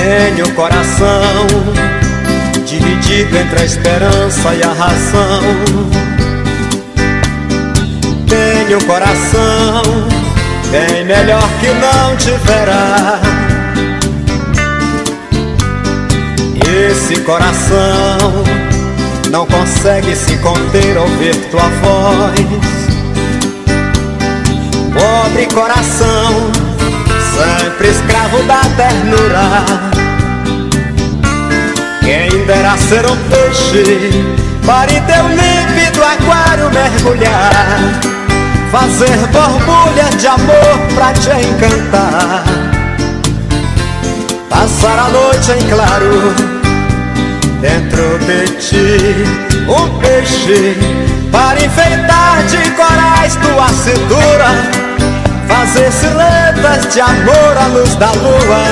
Tenho o coração dividido entre a esperança e a razão. Tenho o coração bem melhor que não tiverá. Esse coração não consegue se conter ao ouvir tua voz. Pobre coração, sempre escravo da ternura. Quem dera ser um peixe para em teu límpido aquário mergulhar, fazer borbulhas de amor pra te encantar, passar a noite em claro dentro de ti. Um peixe para enfeitar de corais tua cintura, fazer silhuetas de amor à luz da lua,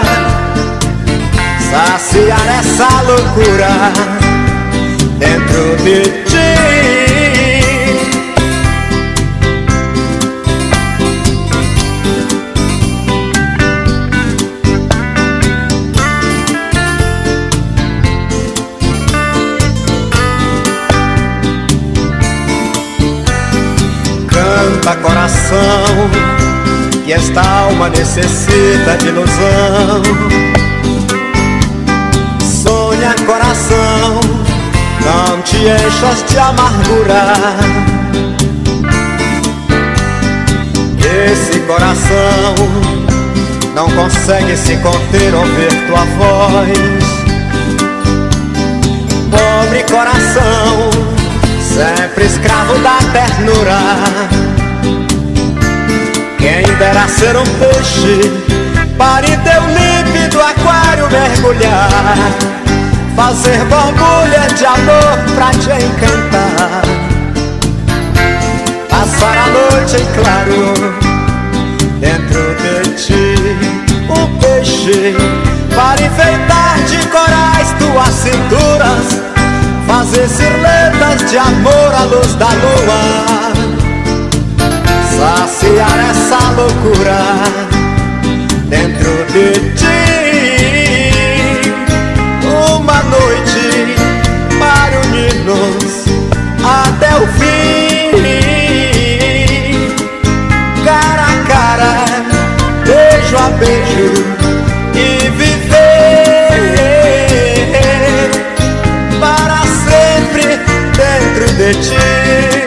saciar essa loucura dentro de ti. Canta, coração, que esta alma necessita de ilusão. Sonha, coração, não te enchas de amargura. Esse coração não consegue se conter ao ouvir tua voz. Pobre coração, sempre escravo da ternura. Quem dera ser um peixe para em teu límpido aquário mergulhar, fazer borbulhas de amor pra te encantar, passar a noite em claro dentro de ti. Um peixe para enfeitar de corais tuas cinturas, fazer silhuetas de amor à luz da lua, saciar essa loucura dentro de ti. Uma noite para unir-nos até o fim, cara a cara, beijo a beijo, e viver para sempre dentro de ti.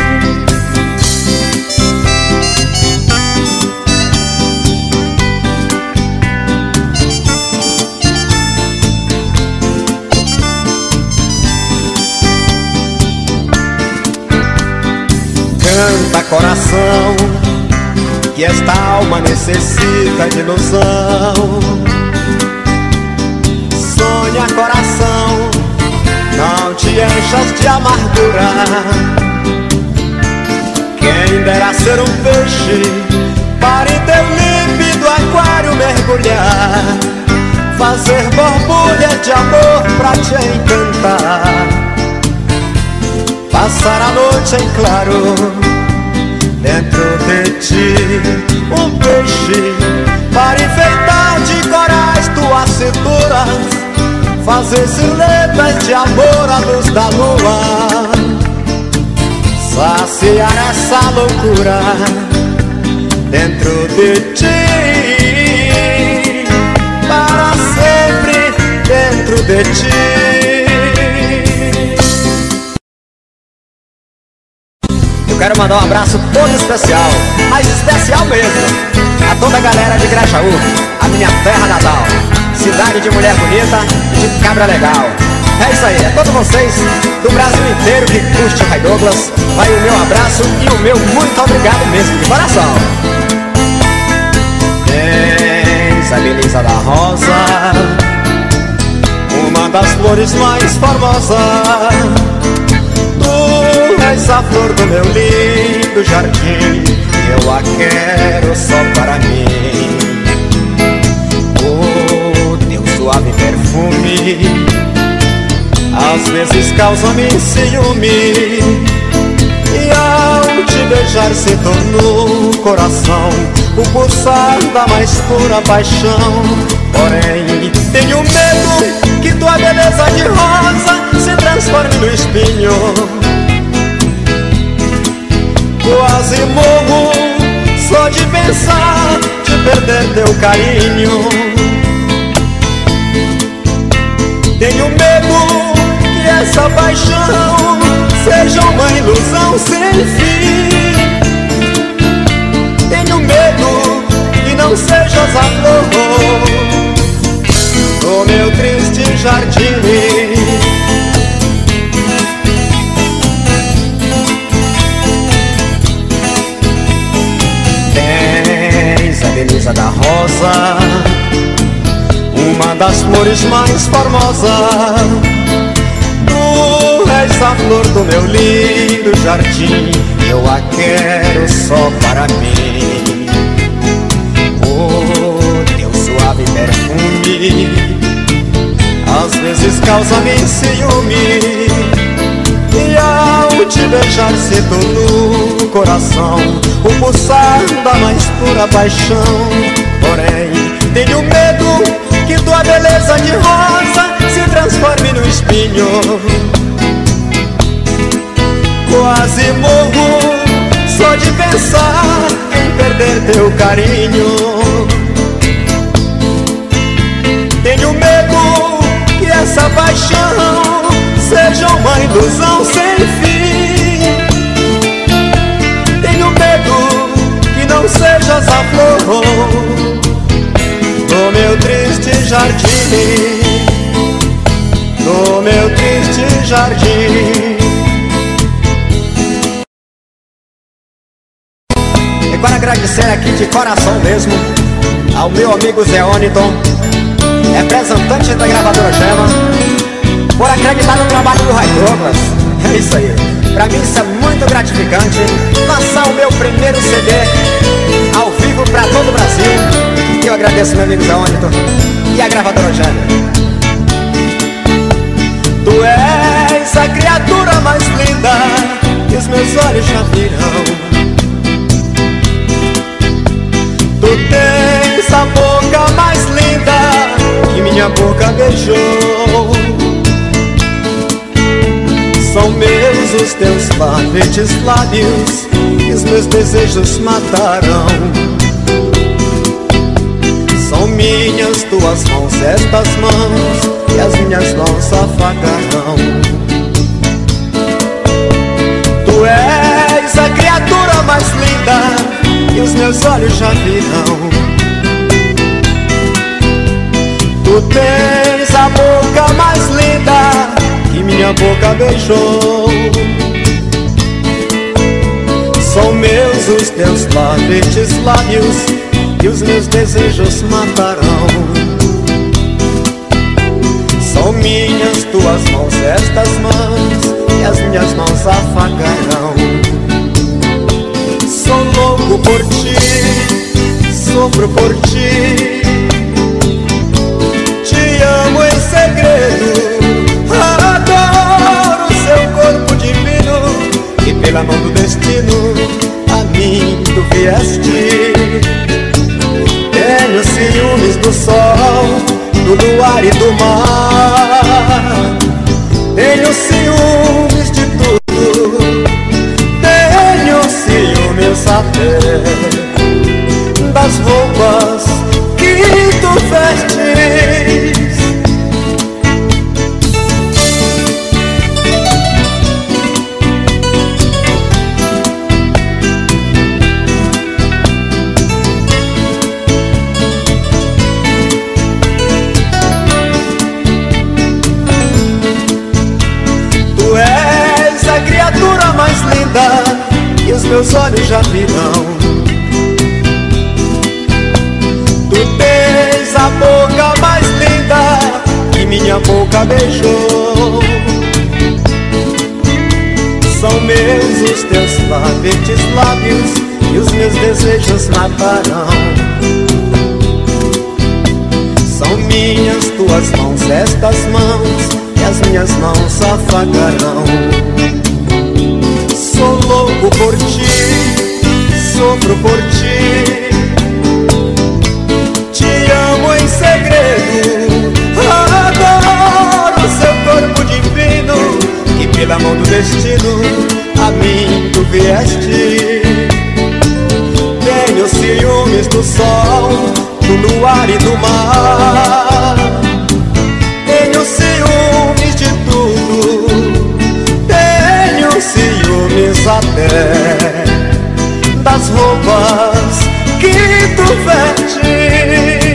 Canta, coração, que esta alma necessita de ilusão. Sonha, coração, não te enchas de amargura. Quem dera ser um peixe para em teu límpido aquário mergulhar, fazer borbulhas de amor pra te encantar, passar a noite em claro dentro de ti. Um peixe para enfeitar de corais tuas cinturas, fazer silhuetas de amor à luz da lua, saciar essa loucura dentro de ti. Para sempre dentro de ti. Eu quero mandar um abraço todo especial, mas especial mesmo, a toda a galera de Grajaú, a minha terra natal, cidade de mulher bonita e de cabra legal. É isso aí, é todos vocês do Brasil inteiro que curte o Ray Douglas. Vai o meu abraço e o meu muito obrigado mesmo, de coração. Tens a beleza da rosa, uma das flores mais formosas. Tu és a flor do meu lindo jardim, eu a quero só para mim. O teu suave perfume às vezes causa-me ciúme, e ao te beijar sinto no coração o pulsar da mais pura paixão. Porém, tenho medo que tua beleza de rosa se transforme no espinho. Quase morro só de pensar de perder teu carinho. Tenho medo que essa paixão seja uma ilusão sem fim. Tenho medo que não sejas a flor do meu triste jardim. Tens a beleza da rosa, uma das flores mais formosas. Tu és a flor do meu lindo jardim, eu a quero só para mim. O teu suave perfume às vezes causa-me ciúme, e ao te beijar sinto no coração o pulsar da mais pura paixão. Porém, tenho medo que tua beleza de rosa se transforme no espinho. Quase morro só de pensar em perder teu carinho. Tenho medo que essa paixão seja uma ilusão sem fim. Tenho medo que não sejas a flor do meu triste jardim, do meu triste jardim. E para agradecer aqui de coração mesmo ao meu amigo Zé Oniton, representante da gravadora Gema, por acreditar no trabalho do Ray Douglas. É isso aí, pra mim isso é muito gratificante, lançar o meu primeiro CD ao vivo pra todo o Brasil. E eu agradeço meu amigo Zé Oniton e a gravadora Gema. Tu és a criatura mais linda que os meus olhos já viram. Tu tens a boca mais linda que minha boca beijou. São meus os teus ferventes lábios que os meus desejos mataram. São minhas tuas mãos, estas mãos, e as minhas mãos afagarão. Tu és a criatura mais linda que os meus olhos já viram. Tu tens a boca mais linda que minha boca beijou. São meus os teus ferventes lábios que os meus desejos matarão. São minhas tuas mãos, estas mãos, e as minhas mãos afagarão. Sou louco por ti, sofro por ti, te amo em segredo. Adoro seu corpo divino, e pela mão do destino a mim tu vieste. Tenho ciúmes do sol, do luar e do mar. Tenho ciúmes de tudo, tenho ciúmes até das roupas que tu vestes. Mais linda que os meus olhos já viram. Tu tens a boca mais linda que minha boca beijou. São meus os teus ferventes lábios e os meus desejos matarão. São minhas tuas mãos, estas mãos, e as minhas mãos afagarão. Sou louco por ti, sofro por ti, te amo em segredo. da mão do destino a mim tu vieste. Tenho ciúmes do sol, do luar e do mar. Tenho ciúmes de tudo, tenho ciúmes até das roupas que tu vestes.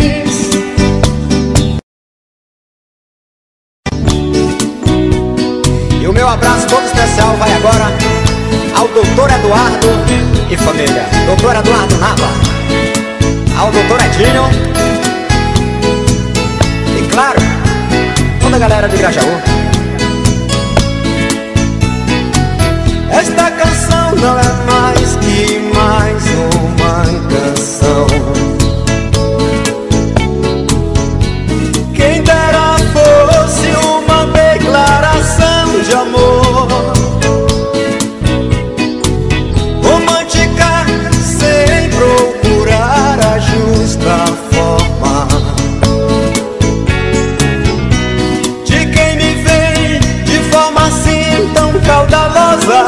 E o meu abraço todo especial vai agora ao doutor Eduardo e família. Doutor Eduardo Nava, ao doutor Edinho e, claro, toda a galera de Grajaú. Esta canção não é mais que mais uma canção. Quem dera fosse uma declaração de amor, romântica sem procurar a justa forma, de quem me vem de forma assim tão caudalosa.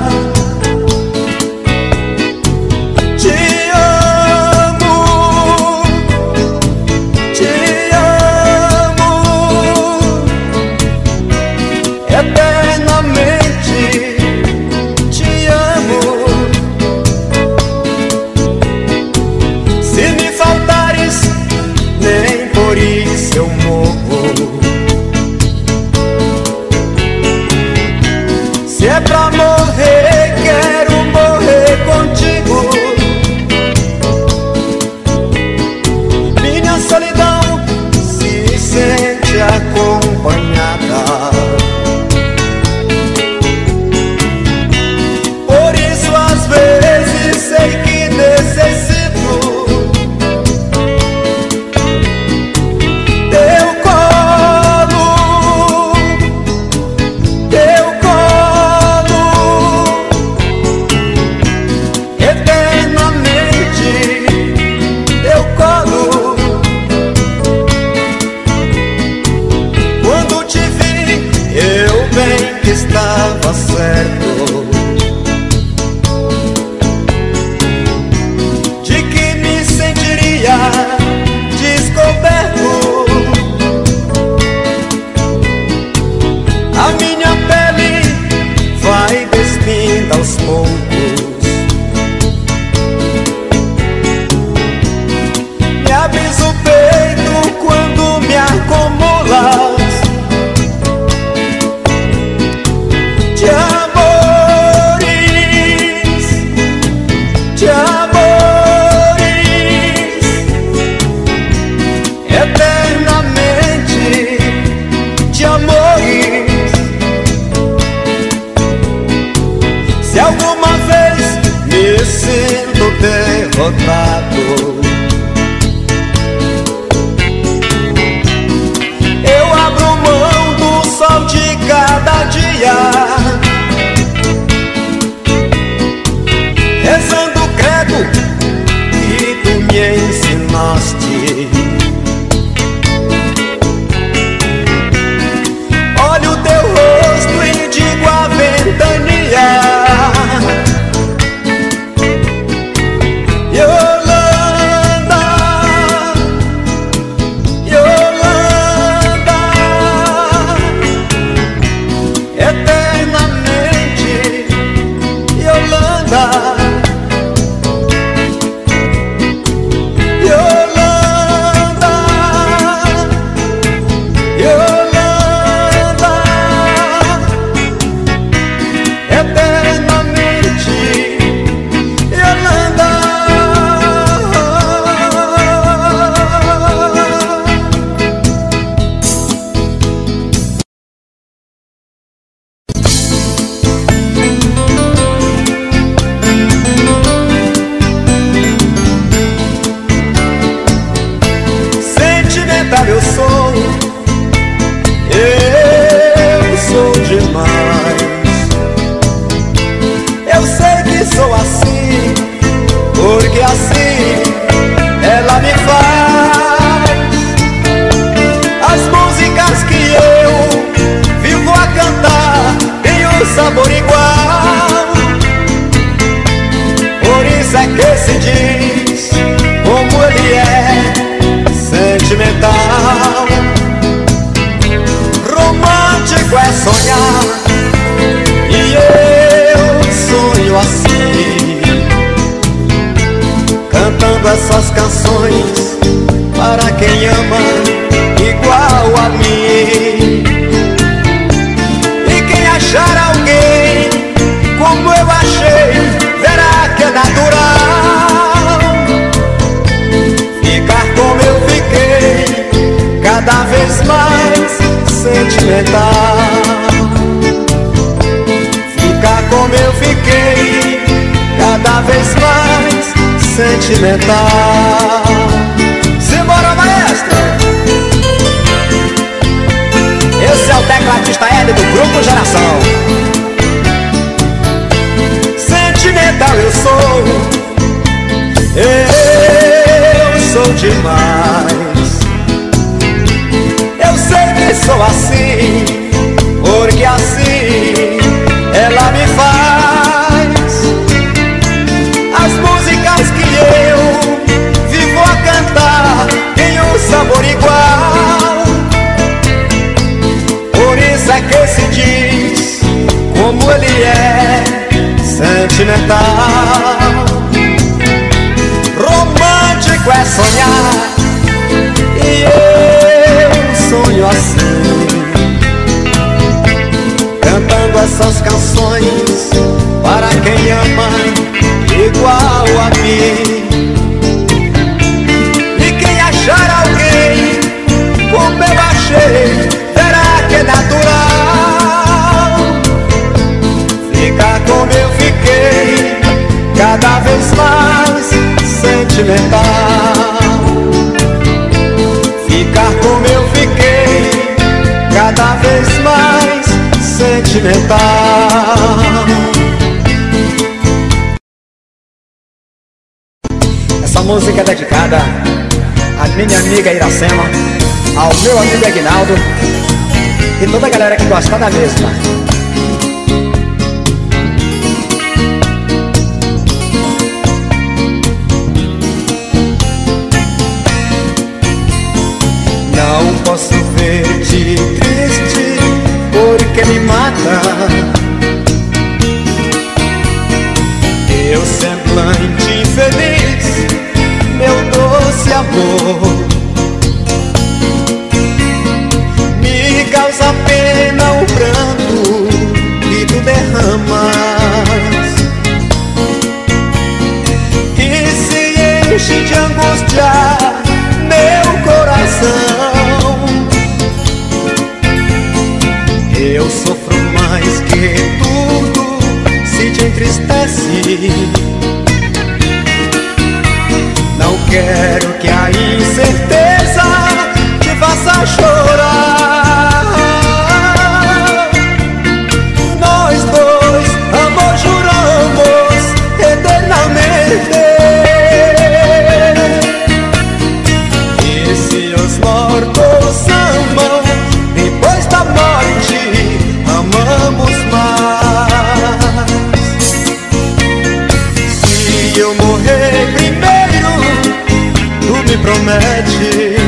Te amo, eternamente te amo. Se me faltares, nem por isso eu morro. Se é pra morrer, quero morrer contigo. Minha solidão se sente acompanhada. Por isso às vezes sei que necessito teu colo, teu colo, eternamente teu colo. Quando te vi, eu bem que estava certo de que me sentiria descoberto. A minha pele vai despindo aos poucos, me abres o peito quando me acumulas de amores, de amores, eternamente de amores. Se alguma vez me sinto derrotado, eu abro mão do sol de cada dia, rezando o credo que tu me ensinaste. Olho teu rosto e digo a ventania: Yolanda, Yolanda, eternamente Yolanda, Yolanda, para quem ama igual a mim. E quem achar alguém como eu achei, verá que é natural ficar como eu fiquei, cada vez mais sentimental. Ficar como eu fiquei, cada vez mais sentimental. Simbora, maestro! Esse é o tecladista L do Grupo Geração. Sentimental eu sou demais. Eu sei que sou assim, porque assim ela me faz. As músicas que eu vivo a cantar têm um sabor igual. Por isso é que se diz como ele é sentimental. Romântico é sonhar, e eu sonho assim, cantando essas canções para quem ama igual a mim. E quem achar alguém como eu achei, verá que é natural ficar como eu fiquei, cada vez mais sentimental. Ficar como eu fiquei, cada vez mais sentimental. Essa música é dedicada à minha amiga Iracema, ao meu amigo Aguinaldo e toda a galera que gosta da mesma. Não posso ver-te triste, porque me mata teu semblante infeliz, meu doce amor. Me causa pena o pranto que tu derramas, e se enche de angústia meu coração. Eu sofro mais que tudo se te entristece. Não quero que a incerteza te faça chorar. Nós dois, amor, juramos eternamente. E se os mortos amam, depois da morte amamos mais. Se eu morrer primeiro, tu me prometes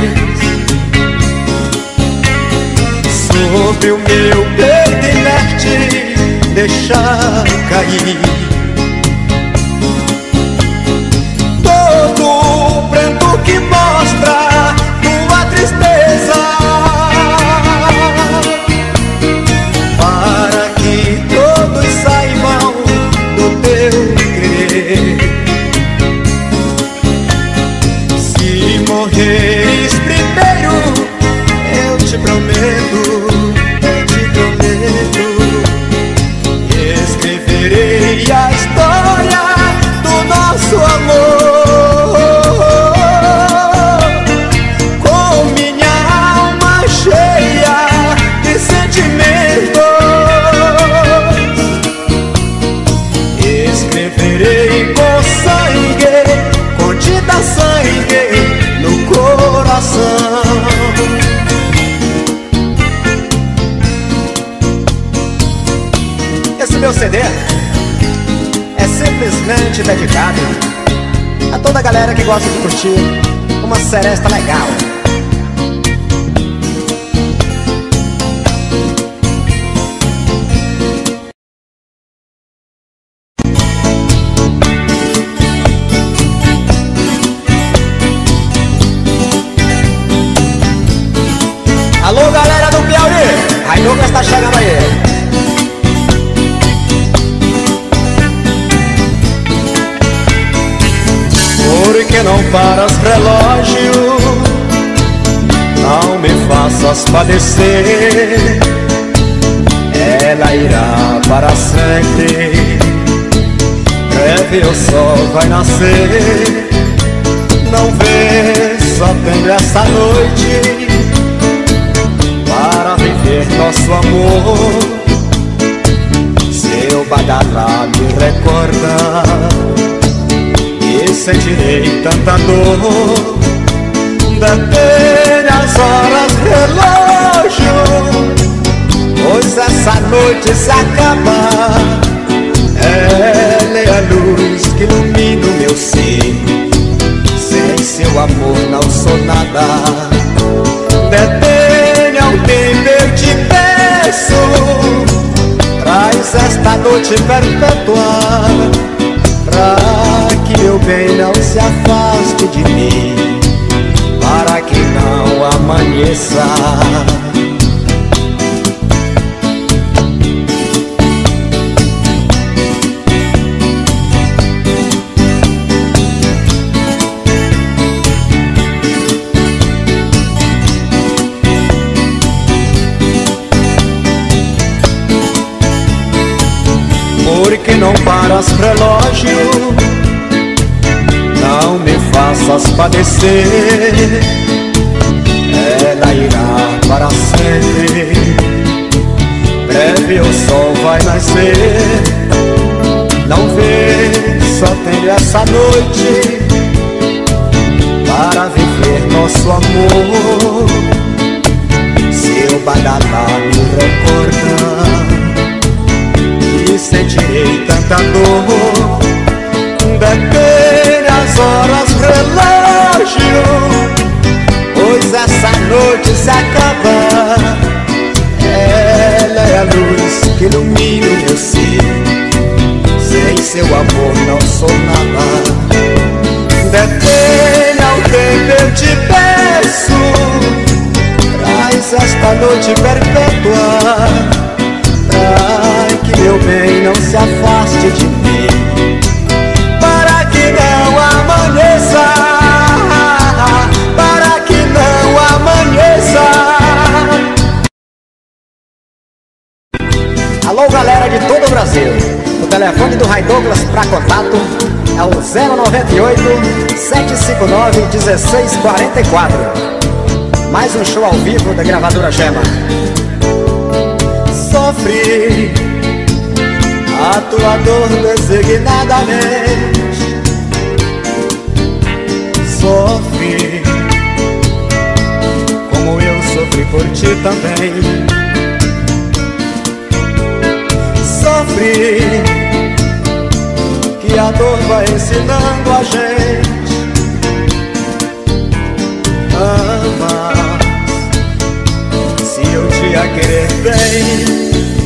sobre o meu peito inerte deixar cair todo o pranto que mostra tua tristeza, para que todos saibam do teu querer. Se morreres primeiro, eu te prometo, escreverei a história do nosso amor com minha alma cheia de sentimentos. Escreverei com sangue, com tinta sangue no coração. Esse meu CD é simplesmente dedicado a toda a galera que gosta de curtir uma seresta legal. férias tá chegando aí. Por que não paras, relógio? Não me faças padecer. Ela irá para sempre. Breve o sol vai nascer. Não vê, só tenho essa noite para viver nosso amor. Seu badalá me recorda e sentirei tanta dor. Detém as horas, relógio, pois essa noite se acaba. Ela é a luz que ilumina o meu ser. Sem seu amor não sou nada. Detenha o tempo, eu te peço. Traz esta noite perpétua, pra que meu bem não se afaste de mim, para que não amanheça. Por que não paras, relógio? Não me faças padecer. Ela irá para sempre. Breve o sol vai nascer. Não vê, só tenho essa noite para viver nosso amor. Seu badalá me recorda e sentirei tanta dor. Detém as horas, relógio, pois essa noite se acaba. Ela é a luz que ilumina o meu ser. Sem seu amor não sou nada. Detenha o tempo, eu te peço. Traz esta noite perpétua, pra que meu bem não se afaste de mim, para que não amanheça, para que não amanheça. Alô, galera de todo o Brasil. O telefone do Ray Douglas para contato é o 098 759 1644. Mais um show ao vivo da gravadora Gema. Sofre a tua dor designadamente. Sofre como eu sofri por ti também. Sofre que a dor vai ensinando a gente. Ama se eu te a querer bem.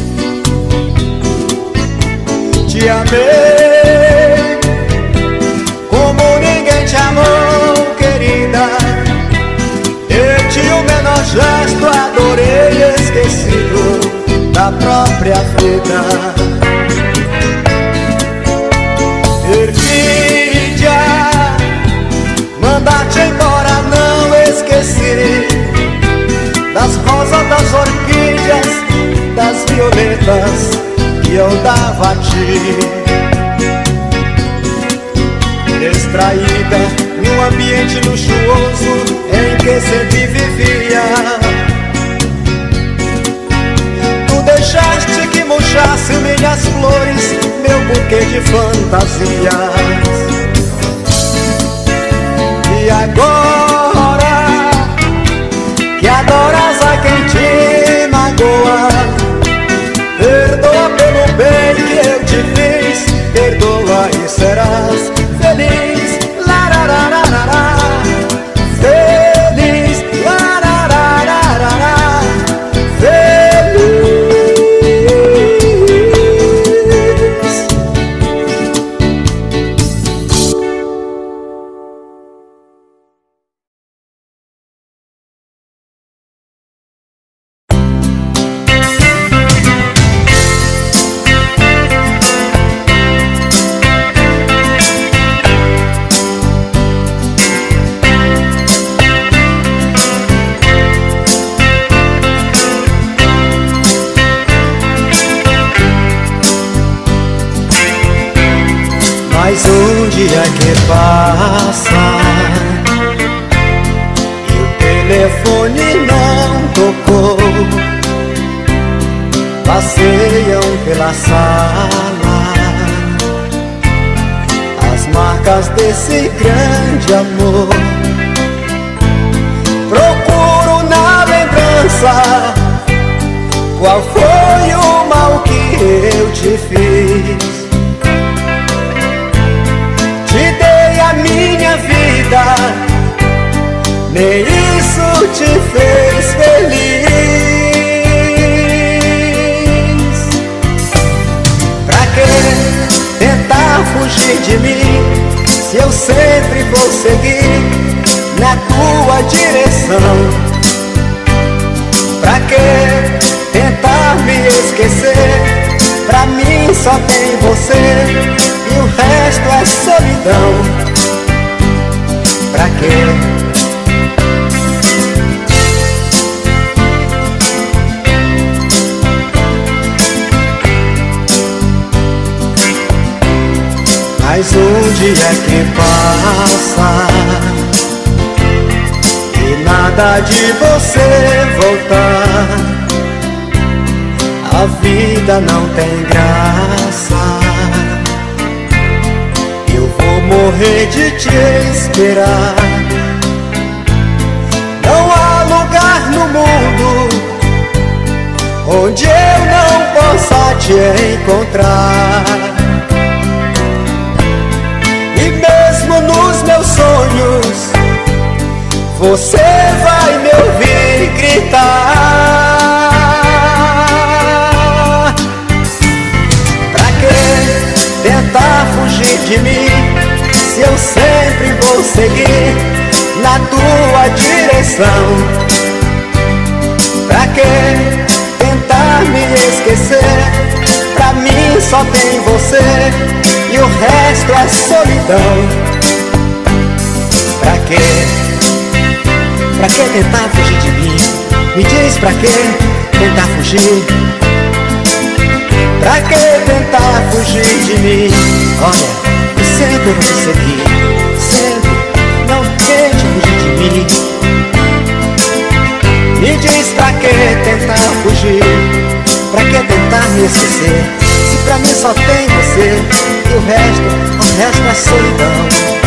Te amei como ninguém te amou, querida. Dei-te o menor gesto, adorei, esquecido da própria vida. Perfídia, mandar-te embora, não esqueci das rosas, das orquídeas, das violetas que eu dava a ti. Distraída num ambiente luxuoso em que sempre vivia, tu deixaste que murchasse minhas flores, meu buquê de fantasias. E agora que adoras a quem te magoa, perdoa pelo bem que eu te fiz, perdoa e serás feliz. Lararararará, feliz. Lararararará, feliz. que passa e o telefone não tocou. Passeiam pela sala as marcas desse grande amor. Procuro na lembrança qual foi o mal que eu te fiz. Te dei a minha vida, nem isso te fez feliz. Pra que tentar fugir de mim, se eu sempre vou seguir na tua direção? Pra que tentar me esquecer? Pra mim só tem você e o resto é solidão. Pra quê? Mais um dia que passa e nada de você voltar. A vida não tem graça, eu vou morrer de te esperar. Não há lugar no mundo onde eu não possa te encontrar. E mesmo nos meus sonhos você vai me ouvir gritar. Tentar fugir de mim, se eu sempre vou seguir na tua direção? Pra que tentar me esquecer? Pra mim só tem você e o resto é solidão. Pra que tentar fugir de mim? Me diz pra que tentar fugir? Pra que tentar fugir de mim? Olha, eu sempre vou te seguir, sempre, não tente fugir de mim. Me diz pra que tentar fugir? Pra que tentar me esquecer? Se pra mim só tem você e o resto é solidão.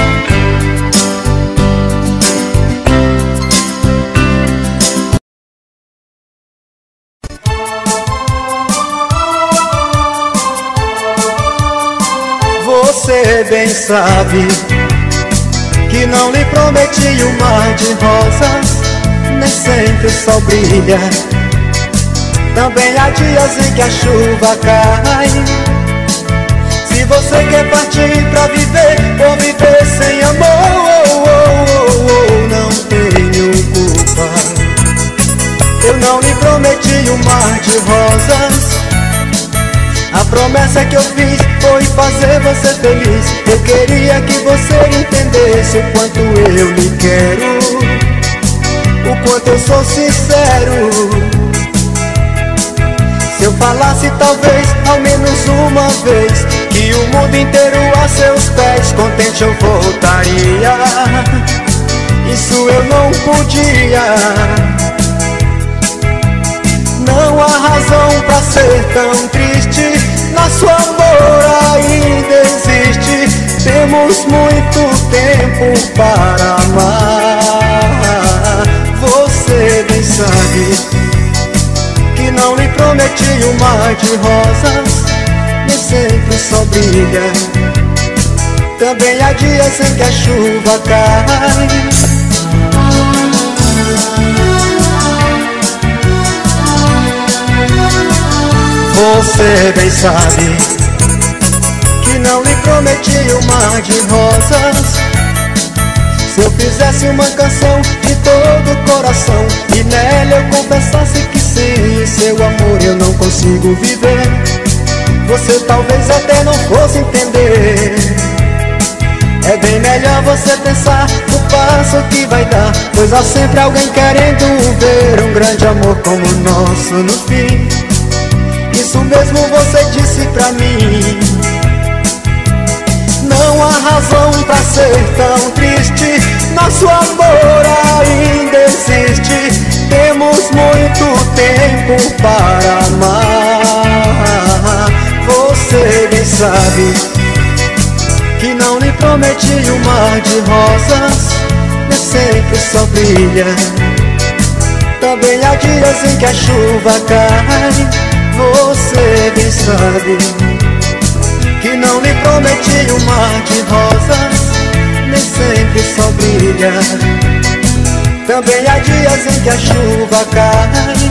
Você bem sabe que não lhe prometi um mar de rosas, nem sempre o sol brilha. Também há dias em que a chuva cai. Se você quer partir pra viver, ou viver sem amor, não tenho culpa. Eu não lhe prometi um mar de rosas. A promessa que eu fiz foi fazer você feliz. Eu queria que você entendesse o quanto eu lhe quero, o quanto eu sou sincero. Se eu falasse talvez, ao menos uma vez, que o mundo inteiro a seus pés, contente eu voltaria. Isso eu não podia. Não há razão pra ser tão triste, nosso amor ainda existe. Temos muito tempo para amar. Você bem sabe que não lhe prometi um mar de rosas, nem sempre o sol brilha. Também há dias em que a chuva cai. Você bem sabe que não lhe prometi um mar de rosas. Se eu fizesse uma canção de todo o coração e nela eu confessasse que sem seu amor eu não consigo viver, você talvez até não fosse entender. É bem melhor você pensar no passo que vai dar, pois há sempre alguém querendo ver um grande amor como o nosso no fim. Isso mesmo você disse pra mim. Não não há razão pra ser tão triste. Nosso amor ainda existe. Temos muito tempo para amar. Você bem sabe que não lhe prometi um mar de rosas, nem sempre só brilha. Também há dias em que a chuva cai. Você bem sabe que não lhe prometi um mar de rosas, nem sempre só brilha. Também há dias em que a chuva cai.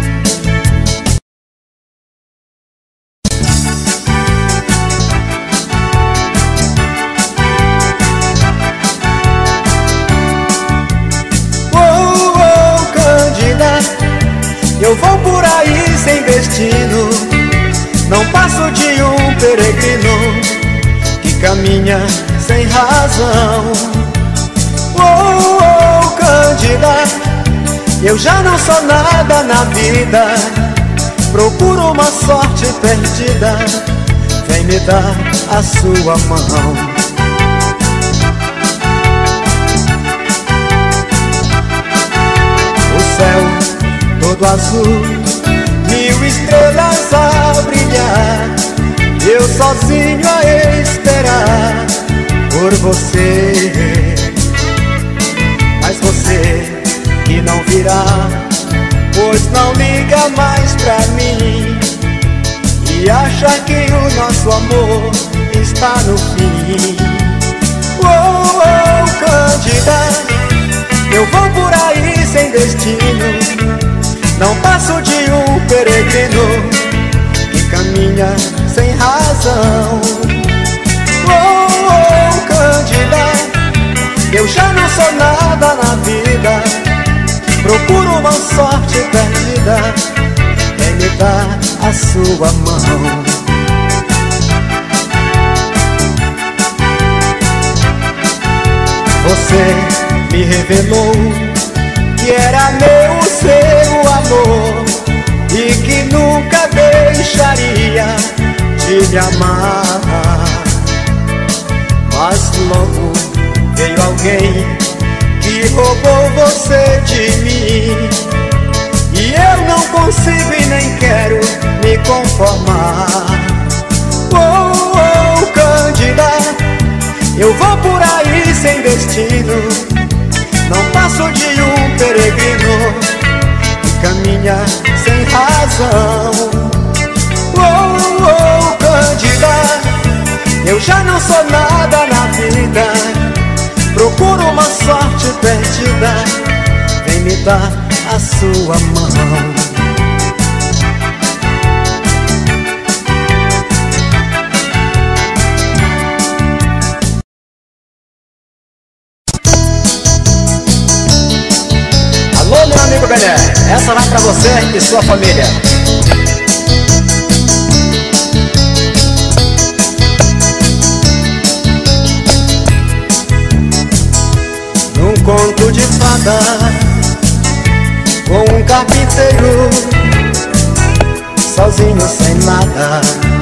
Eu vou por aí sem destino, não passo de um peregrino que caminha sem razão. Oh, oh, Cândida, eu já não sou nada na vida, procuro uma sorte perdida, vem me dar a sua mão. O céu todo azul, 1000 estrelas a brilhar, eu sozinho a esperar por você. Mas você que não virá, pois não liga mais pra mim e acha que o nosso amor está no fim. Oh, oh, Cândida, eu vou por aí sem destino, não passo de um peregrino que caminha sem razão. Oh, oh, Cândida, eu já não sou nada na vida, procuro uma sorte perdida, vem me dar a sua mão. Você me revelou que era meu o seu amor e que nunca deixaria de me amar. Mas logo veio alguém que roubou você de mim e eu não consigo e nem quero me conformar. Oh, oh, Cândida, eu vou por aí sem destino, não passo de um peregrino que caminha sem razão. Oh, oh, Cândida, eu já não sou nada na vida, procuro uma sorte perdida, vem me dar a sua mão. Meu amigo Bené, essa vai pra você e sua família. Num conto de fada, com um carpinteiro, sozinho sem nada,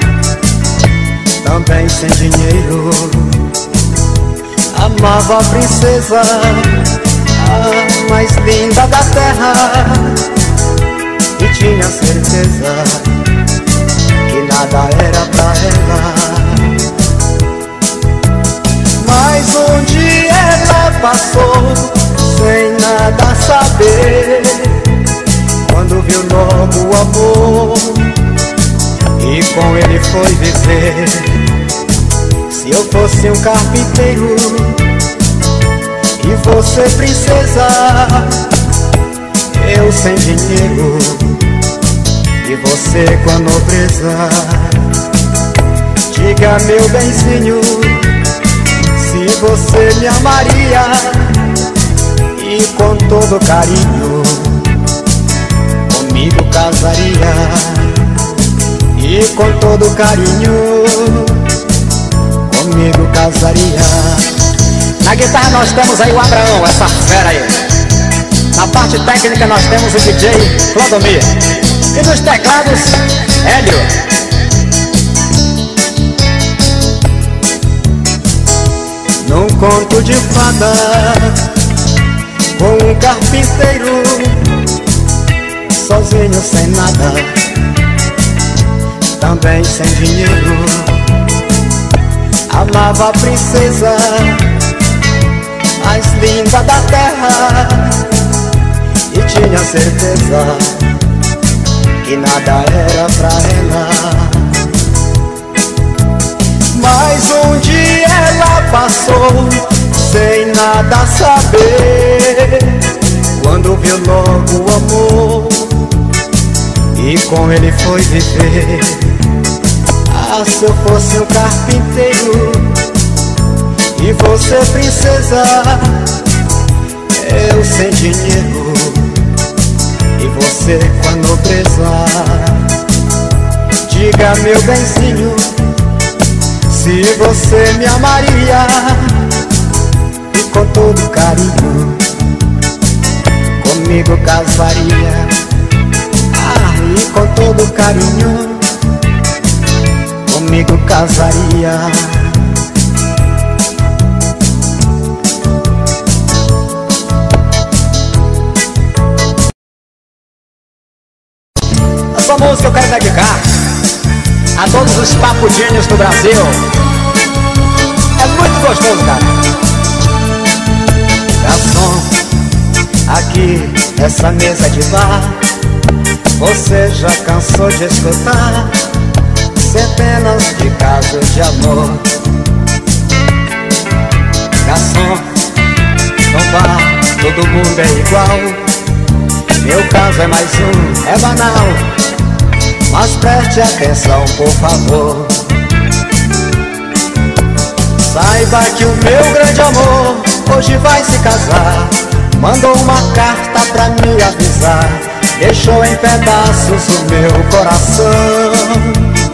também sem dinheiro, amava a princesa, a mais linda da terra, e tinha certeza que nada era pra ela. Mas um dia ela passou sem nada saber, quando viu logo o amor e com ele foi viver. Se eu fosse um carpinteiro e você princesa, eu sem dinheiro e você com a nobreza, diga meu benzinho, se você me amaria e com todo carinho comigo casaria, e com todo carinho comigo casaria. Na guitarra nós temos aí o Abraão, essa fera aí. Na parte técnica nós temos o DJ Clodomir. E nos teclados, Hélio. conto de fada com um carpinteiro sozinho sem nada, também sem dinheiro. Amava a princesa mais linda da terra e tinha certeza que nada era pra ela. Mas um dia ela passou sem nada saber, quando viu logo o amor e com ele foi viver. Ah, se eu fosse um carpinteiro e você princesa, eu sem dinheiro e você com a nobreza. Diga, meu benzinho, se você me amaria e com todo carinho comigo casaria. Ah, e com todo carinho comigo casaria. Essa música eu quero dedicar a todos os papudinhos do Brasil. É muito gostoso, cara. Garçom, aqui nessa mesa de bar, você já cansou de escutar centenas de casos de amor. Garçom, no bar todo mundo é igual, meu caso é mais um, é banal, mas preste atenção, por favor. Saiba que o meu grande amor hoje vai se casar. Mandou uma carta pra me avisar, deixou em pedaços o meu coração.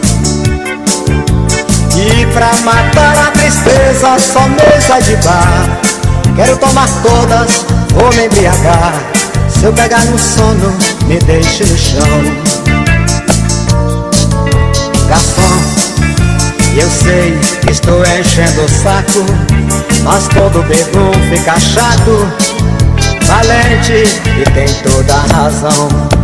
E pra matar a tristeza, só mesa de bar. Quero tomar todas, vou me embriagar. Se eu pegar no sono, me deixe no chão. Garçom, eu sei que estou enchendo o saco, mas todo bebum fica chato. Valente e tem toda a razão.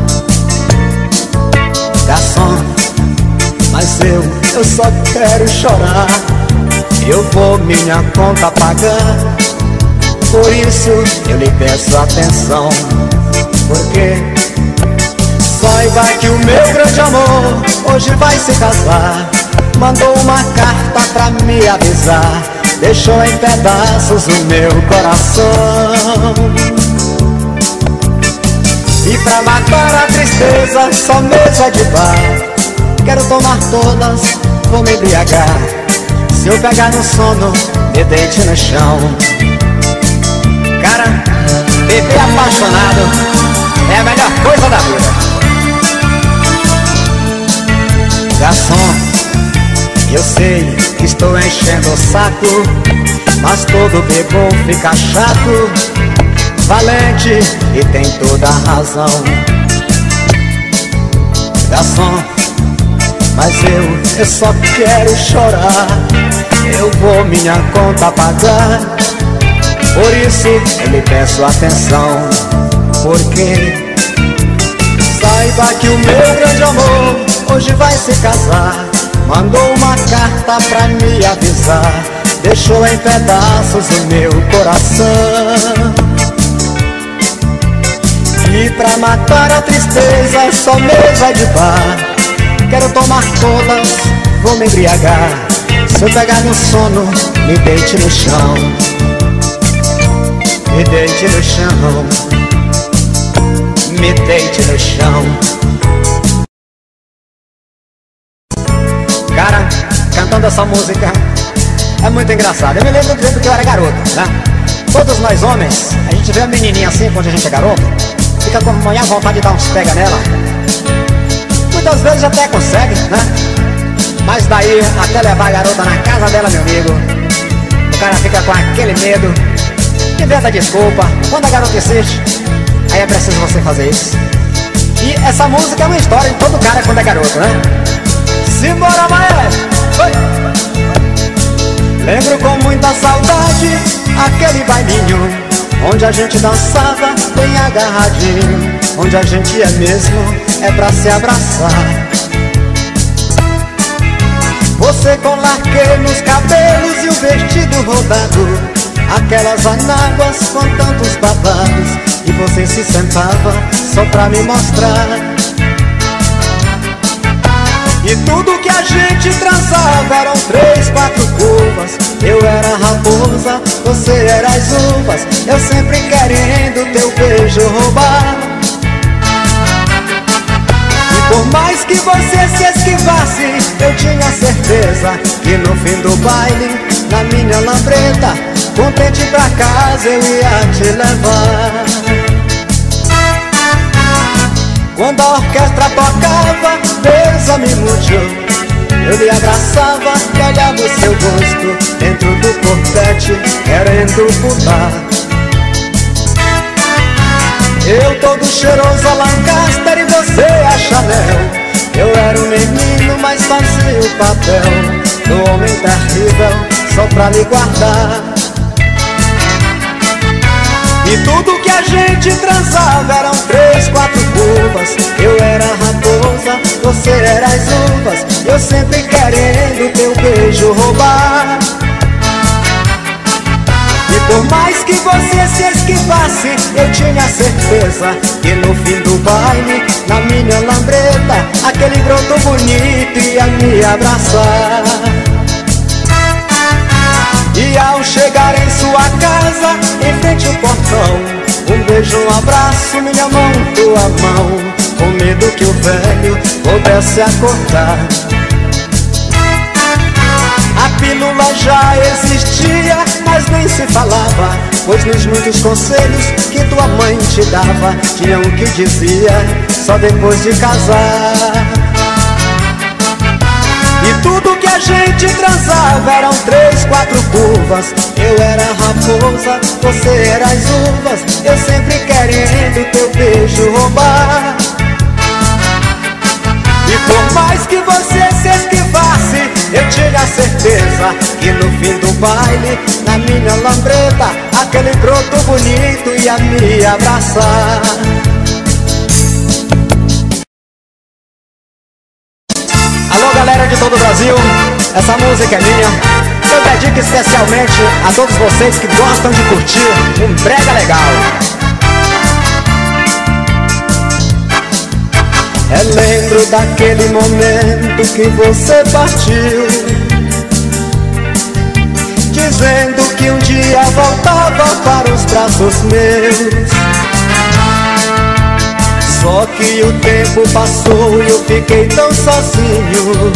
Garçom, mas eu só quero chorar. Eu vou minha conta pagar, por isso eu lhe peço atenção. Porque saiba que o meu grande amor hoje vai se casar. Mandou uma carta pra me avisar, deixou em pedaços o meu coração. E pra matar a tristeza, só mesa de bar. Quero tomar todas, vou me embriagar. Se eu pegar no sono, me deite no chão. Cara, beber apaixonado é a melhor coisa da vida. Garçom, eu sei que estou enchendo o saco, mas todo bebum fica chato. Valente e tem toda a razão. Garçom, mas eu só quero chorar. Eu vou minha conta pagar, por isso eu lhe peço atenção. Porque saiba que o meu grande amor hoje vai se casar. Mandou uma carta pra me avisar, deixou em pedaços o meu coração. E pra matar a tristeza, só mesa de bar. Quero tomar todas, vou me embriagar. Se eu pegar no sono, me deite no chão. Me deite no chão. Me deite no chão. Cara, cantando essa música é muito engraçado. Eu me lembro do tempo que eu era garoto, né? Todos nós homens, a gente vê a menininha assim quando a gente é garoto, fica com a vontade de dar uns pega nela. Muitas vezes até consegue, né? Mas daí, até levar a garota na casa dela, meu amigo, o cara fica com aquele medo, inventa desculpa. Quando a garota insiste, aí é preciso você fazer isso. E essa música é uma história de todo cara quando é garoto, né? Simbora, maestro! Lembro com muita saudade aquele bailinho onde a gente dançava bem agarradinho, onde a gente é mesmo, é pra se abraçar. Você com laque nos cabelos e o vestido rodado, aquelas anáguas com tantos babados, e você se sentava só pra me mostrar. E tudo que a gente transava eram 3, 4 curvas. Eu era a raposa, você era as uvas, eu sempre querendo teu beijo roubar. E por mais que você se esquivasse, eu tinha certeza que no fim do baile, na minha lambreta, contente pra casa eu ia te levar. Quando a orquestra tocava Bésame Mucho, eu lhe abraçava e olhava o seu rosto dentro do corpete, querendo pular. Eu todo cheiroso a Lancaster e você a Chanel. Eu era um menino, mas fazia o papel do homem terrível só pra lhe guardar. E tudo que a gente transava eram 3, 4 curvas. Eu era a raposa, você era as uvas, eu sempre querendo teu beijo roubar. E por mais que você se esquivasse, eu tinha certeza que no fim do baile, na minha lambreta, aquele broto bonito ia me abraçar. E ao chegar em sua casa, em frente ao portão, um beijo, um abraço, minha mão, tua mão, com medo que o velho pudesse acordar. A pílula já existia, mas nem se falava, pois nos muitos conselhos que tua mãe te dava, tinha um que dizia, só depois de casar. E tudo que a gente transava eram 3, 4 curvas. Eu era a raposa, você era as uvas, eu sempre querendo teu beijo roubar. E por mais que você se esquivasse, eu tinha certeza que no fim do baile, na minha lambreta, aquele broto bonito ia me abraçar. Alô, galera de todo o Brasil, essa música é minha. Eu dedico especialmente a todos vocês que gostam de curtir um brega legal. Lembro daquele momento que você partiu, dizendo que um dia voltava para os braços meus. Só que o tempo passou e eu fiquei tão sozinho,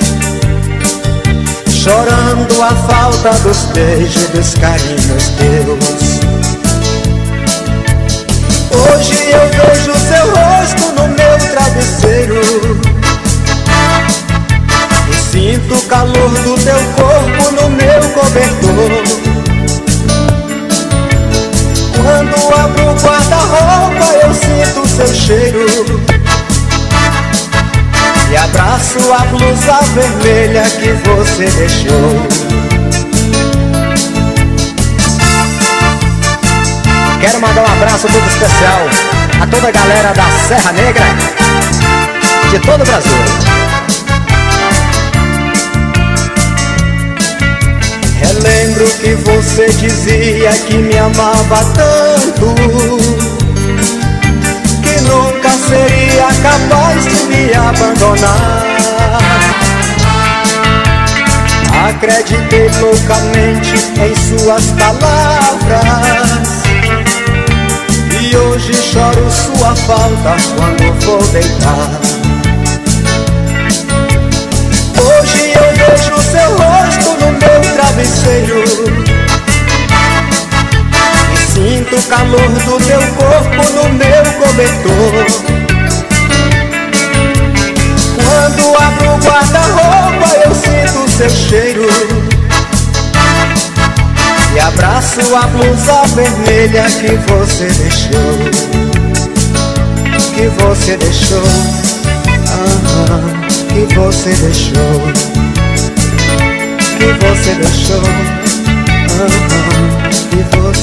chorando a falta dos beijos, dos carinhos teus. Hoje eu vejo seu rosto no meu travesseiro e sinto o calor do teu corpo no meu cobertor. Quando abro o guarda-roupa eu sinto seu cheiro e abraço a blusa vermelha que você deixou. Quero mandar um abraço todo especial a toda a galera da Serra Negra, de todo o Brasil. Relembro que você dizia que me amava tanto, que nunca seria capaz de me abandonar. Acreditei loucamente em suas palavras e hoje choro sua falta quando vou deitar. Hoje eu vejo seu rosto no meu travesseiro e sinto o calor do teu corpo no meu cobertor. Quando abro o guarda-roupa eu sinto seu cheiro e abraço a blusa vermelha que você deixou, que você deixou, que você deixou, que você deixou, e você